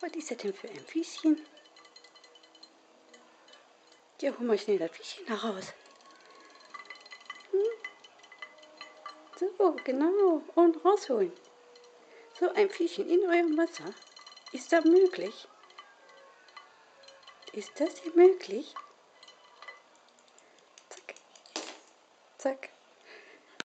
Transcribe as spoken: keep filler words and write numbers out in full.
Was ist das denn für ein Füßchen? Ja, hol mal schnell das Füßchen heraus. Hm? So, genau. Und rausholen. So ein Füßchen in eurem Wasser. Ist das möglich? Ist das hier möglich? Zack. Zack.